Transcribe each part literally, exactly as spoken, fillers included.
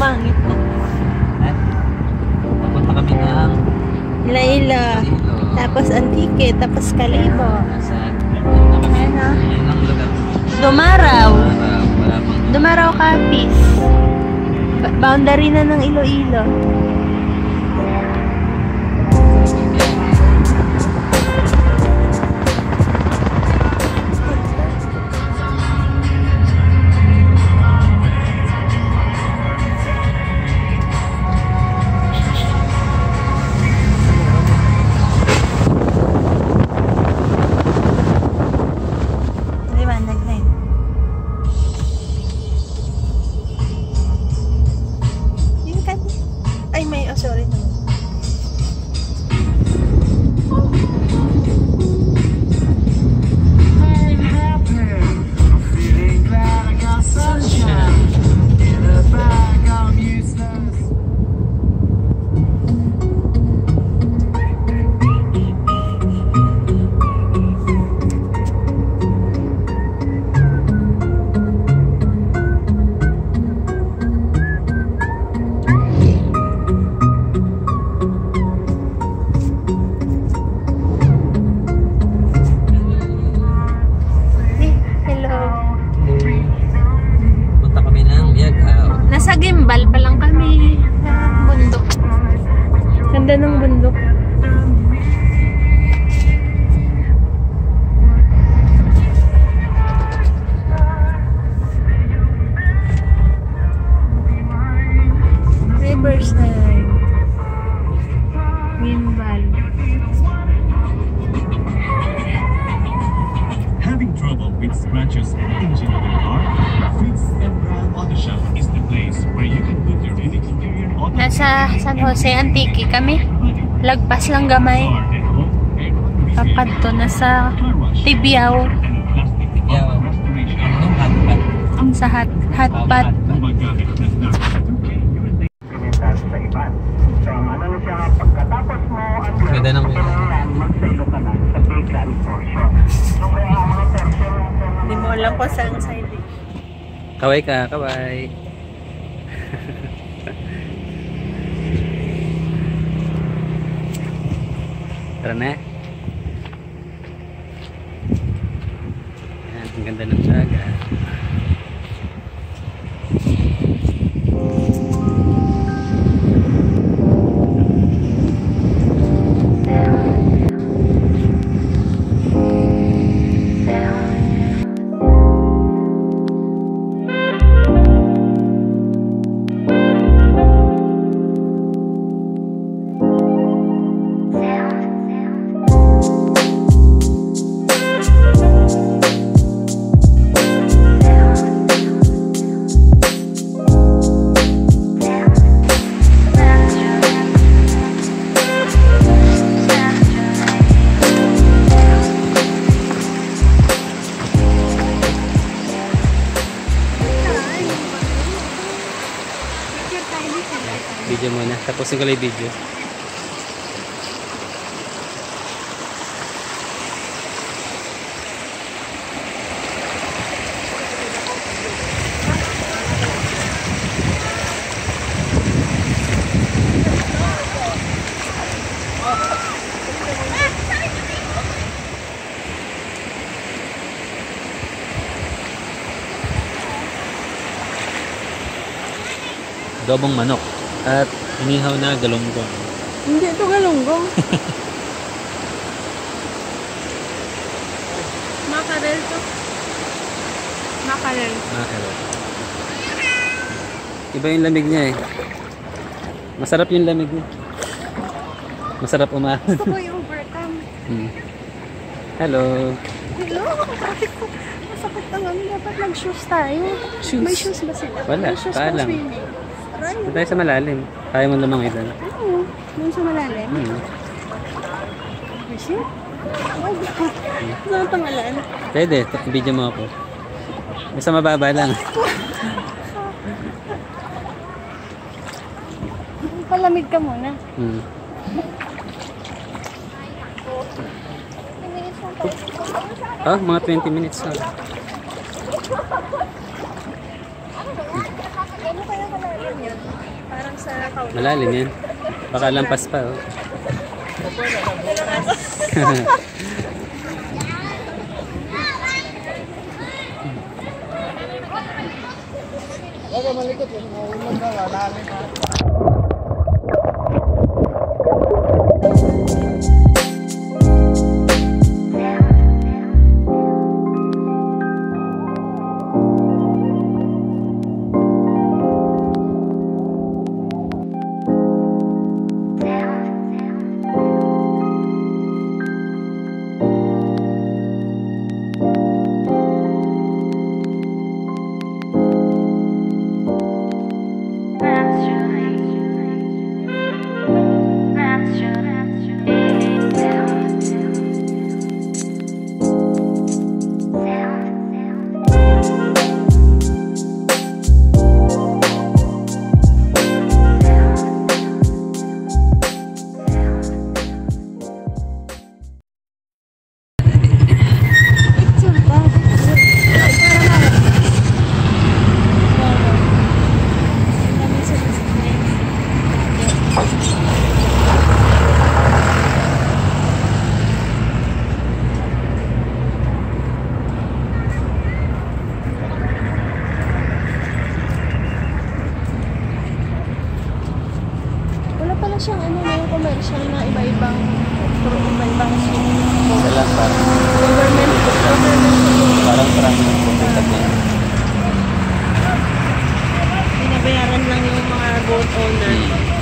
Pumangit na. Eh? Papunta kami ng Iloilo. Tapos Antique. Tapos Kalibo. Nasa punta kami. Ano? Yan ang lugar. Dumaraw. Para wala pang Dumaraw Capiz. Ba- Boundary na ng Iloilo. Liwanag na yun. Yun ka. Ay, may, oh, sorry naman. I'm happy, feeling glad I got sunshine in a bag. I'm useless. Eh, hello. punta kami ng Biagaw. Nasa Gimbal pa lang kami. Sa bundok. Ganda ng bundok. Riverside. Gimbal. Having trouble with scratches and engine of your car? Fix and Brand Auto Shop is the place where you can put your unique superior auto Nasa San Jose Antique kami. Lagpas lang gamay. car and home aircon repair, Papadto na sa car wash, Tibiao. and plastic Yeah. auto restoration. Anong hotpot? Sa hot, hotpot. Gumagamit ng N A C two K U S A. Pinitas sa iban. So, ano na siya, pagkatapos mo ang Pwede nang yun. magsalo ka na sa bigyan portion. So, kaya ang mga portion Hindi mo alam ko saan side. Kaway ka, kaway. Tara na. Yan, ang ganda ng dagat. Video muna. Tapusin ko lang yung video. Adobong manok at inihaw na galunggong. Hindi ito galunggong. Makarel to. Makarel. Makarel. Iba yung lamig niya eh. Masarap yung lamig niya. Masarap umahan. Gusto ko yung overcome. Hmm. Hello. Hello, traffic ko. Masakit ang ano. Dapat mag-shoes tayo. Shoes? May shoes ba sila? Wala, May shoes paalam. pang swimming. Aray. Doon tayo sa malalim. Kaya mo lamang ilan. Oo, doon sa malalim. Hmm. Kasi? Wag. Saan pangalan? Pwede, video mo ako. Basta mababa lang. Palamig ka muna. Hmm. Oh, mga twenty minutes na. Ano kaya yun. Parang sa kauna. Malalim yan. Baka lampas pa, oh. Wala pala siyang ano na yung commercial na iba-ibang iba-ibang ship. Wala, parang, Government, government. parang parang pupunta niya. Binabayaran lang yung mga boat owner.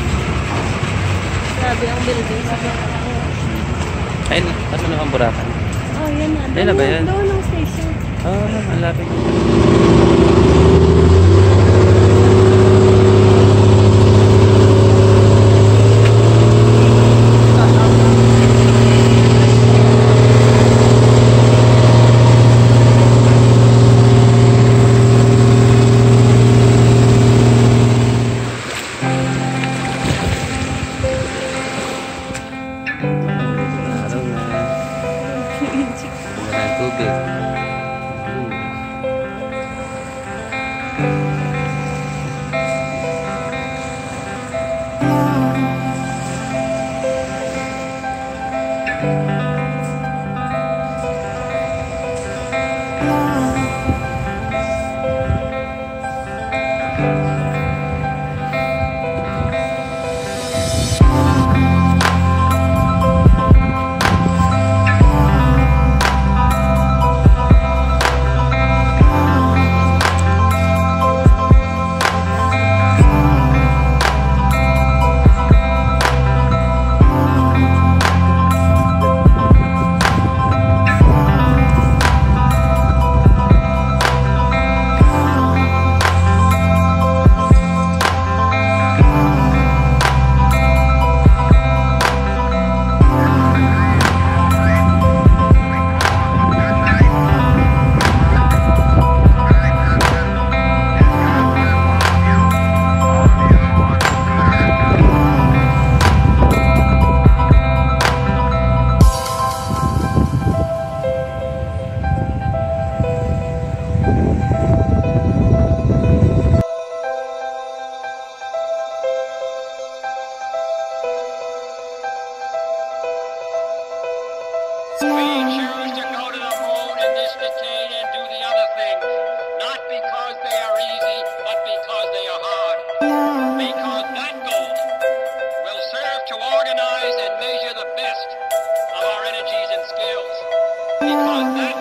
Grabe ang building sa Ayun, paano na kang Burakan? Oh, yan na. Ayun na ba yan? Doon ang station. Oh, ang lapit. Araw na. Wala ng tubig. We choose to go to the moon in this decade and do the other things, not because they are easy, but because they are hard. Because that goal will serve to organize and measure the best of our energies and skills. Because that